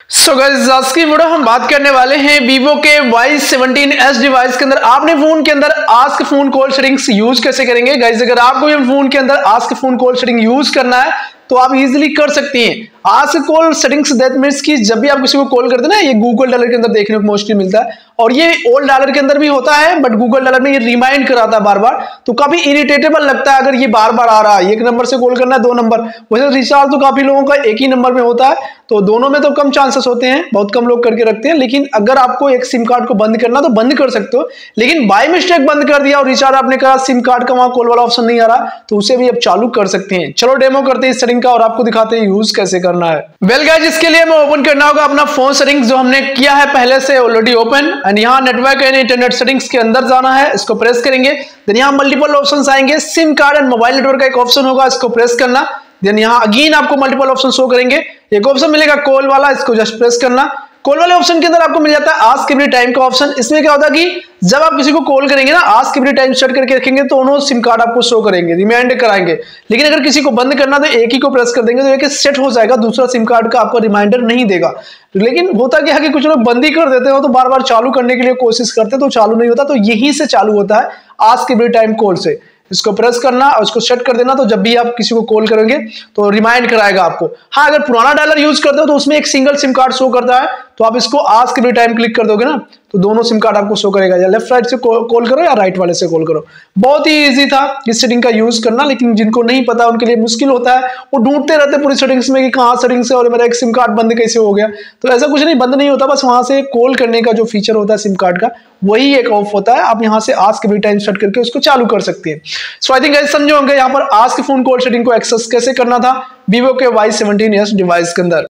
So guys आज की video हम बात करने वाले हैं Vivo के Y17s डिवाइस के अंदर आपने फोन के अंदर ask phone call settings use कैसे करेंगे। गाइस अगर आपको ये फोन के अंदर ask phone call setting use करना है तो आप इजीली कर सकते हैं। Ask call settings that means कि जब भी आप किसी को कॉल करते हैं ना, ये गूगल डॉलर के अंदर देखने को मोस्टली मिलता है और ये ओल्ड डॉलर के अंदर भी होता है, बट गूगल डॉलर में ये रिमाइंड कराता है बार बार, तो काफी इरिटेटेबल लगता है अगर ये बार बार आ रहा है। एक नंबर से कॉल करना है, 2 नंबर, वैसे रिचार्ज तो काफी लोगों का एक ही नंबर में होता है, तो दोनों में तो कम चांसेस होते हैं, बहुत कम लोग करके रखते हैं। लेकिन अगर आपको एक सिम कार्ड को बंद करना तो बंद कर सकते हो, लेकिन बाय मिस्टेक बंद कर दिया और रिचार्ज आपने करा, सिम कार्ड का वहां कॉल वाला ऑप्शन नहीं आ रहा, तो उसे भी आप चालू कर सकते हैं। चलो डेमो करते हैं इस सेटिंग का और आपको दिखाते हैं यूज कैसे करना है। वेल गाइस इसके लिए हमें ओपन करना होगा अपना फोन सेटिंग्स जो हमने किया है पहले से ऑलरेडी ओपन, एंड यहाँ नेटवर्क एंड इंटरनेट सेटिंग्स के अंदर जाना है, इसको प्रेस करेंगे। देन यहाँ मल्टीपल ऑप्शंस आएंगे, SIM card and mobile network का एक ऑप्शन होगा, इसको प्रेस करना। देन यहाँ अगेन आपको मल्टीपल ऑप्शन शो करेंगे, एक ऑप्शन मिलेगा कॉल वाला, इसको जस्ट प्रेस करना। कॉल वाले ऑप्शन के अंदर आपको मिल जाता है आस्क एवरी टाइम का ऑप्शन। इसमें क्या होता है कि जब आप किसी को कॉल करेंगे ना, आस्क एवरी टाइम सेट करके रखेंगे तो उन्होंने सिम कार्ड आपको शो करेंगे, रिमाइंड कराएंगे। लेकिन अगर किसी को बंद करना तो एक ही को प्रेस कर देंगे तो एक सेट हो जाएगा, दूसरा सिम कार्ड का आपको रिमाइंडर नहीं देगा। लेकिन होता क्या है कि कुछ लोग बंद ही कर देते हो तो बार बार चालू करने के लिए कोशिश करते तो चालू नहीं होता, तो यहीं से चालू होता है आस्क एवरी टाइम कॉल से। इसको प्रेस करना और इसको सेट कर देना, तो जब भी आप किसी को कॉल करेंगे तो रिमाइंड कराएगा आपको। हाँ, अगर पुराना डायलर यूज करते हो तो उसमें एक सिंगल सिम कार्ड शो करता है, तो आप इसको आस्क एवरी टाइम क्लिक कर दोगे ना तो दोनों सिम कार्ड आपको शो करेगा, या लेफ्ट राइट से कॉल करो या राइट वाले से कॉल करो। बहुत ही इजी था इस सेटिंग का यूज करना, लेकिन जिनको नहीं पता उनके लिए मुश्किल होता है, वो ढूंढते रहते पूरी सेटिंग्स में कि कहाँ सेटिंग्स है और मेरा एक सिम कार्ड बंद कैसे हो गया। तो ऐसा कुछ नहीं, बंद नहीं होता, बस वहां से कॉल करने का जो फीचर होता है सिम कार्ड का वही एक ऑफ होता है। आप यहाँ से आस्क एवरी टाइम सेट करके उसको चालू कर सकते हैं। सो आई थिंक गाइस समझे होंगे यहाँ पर आस्क फोन कॉल सेटिंग को एक्सेस कैसे करना था Vivo के Y17s डिवाइस के अंदर।